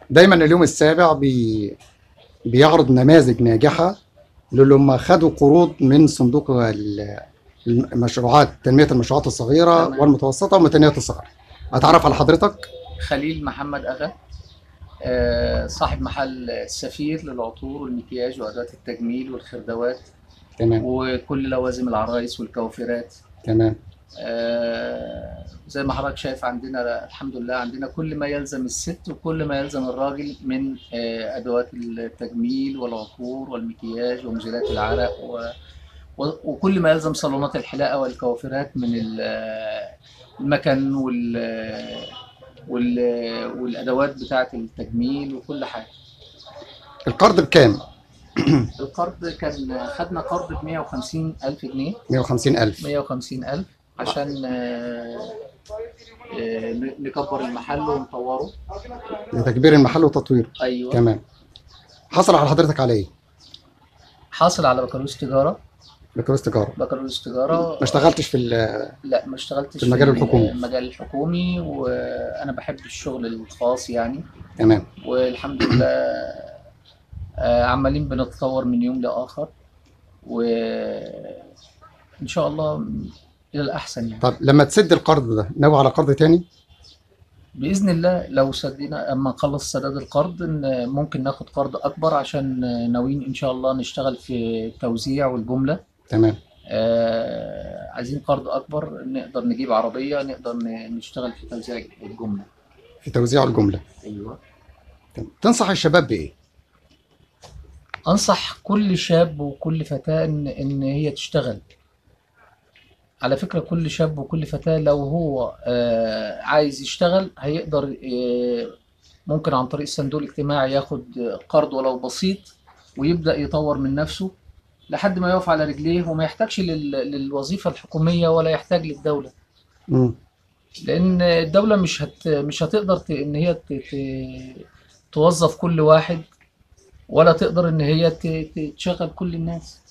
دايما اليوم السابع بيعرض نماذج ناجحة للي هم خدوا قروض من صندوق المشروعات، تنمية المشروعات الصغيرة تمام. والمتوسطة ومتناهية الصغر. أتعرف على حضرتك؟ خليل محمد أغا، صاحب محل السفير للعطور والمكياج وأدوات التجميل والخردوات تمام. وكل لوازم العرايس والكوافيرات. تمام. زي ما حضرتك شايف عندنا الحمد لله عندنا كل ما يلزم الست وكل ما يلزم الراجل من أدوات التجميل والعطور والمكياج ومزيلات العرق وكل ما يلزم صالونات الحلاقة والكوافيرات من المكن والأدوات بتاعة التجميل وكل حاجة. القرض بكام؟ القرض كان خدنا قرض ب 150,000 جنيه. 150,000. 150,000 عشان نكبر المحل ونطوره. لتكبير المحل وتطويره. أيوه. تمام. حصل على حضرتك على إيه؟ حاصل على بكالوريوس تجارة. بكالوريوس تجارة. بكالوريوس تجارة. ما اشتغلتش لا، ما اشتغلتش في المجال الحكومي. المجال الحكومي، وأنا بحب الشغل الخاص يعني. تمام. والحمد لله عمالين بنتطور من يوم لآخر، وإن شاء الله إلى الأحسن يعني. طب لما تسد القرض ده ناوي على قرض تاني؟ بإذن الله لو سدينا أما نخلص سداد القرض إن ممكن ناخد قرض أكبر، عشان ناويين إن شاء الله نشتغل في التوزيع والجملة. تمام. عايزين قرض أكبر نقدر نجيب عربية نقدر نشتغل في توزيع الجملة. في توزيع الجملة. أيوه. تمام. تنصح الشباب بإيه؟ أنصح كل شاب وكل فتاة إن هي تشتغل. على فكرة كل شاب وكل فتاة لو هو عايز يشتغل هيقدر، ممكن عن طريق الصندوق الاجتماعي ياخد قرض ولو بسيط ويبدأ يطور من نفسه لحد ما يقف على رجليه وما يحتاجش للوظيفة الحكومية ولا يحتاج للدولة. مم. لأن الدولة مش هتقدر إن هي توظف كل واحد، ولا تقدر إن هي تشغل كل الناس.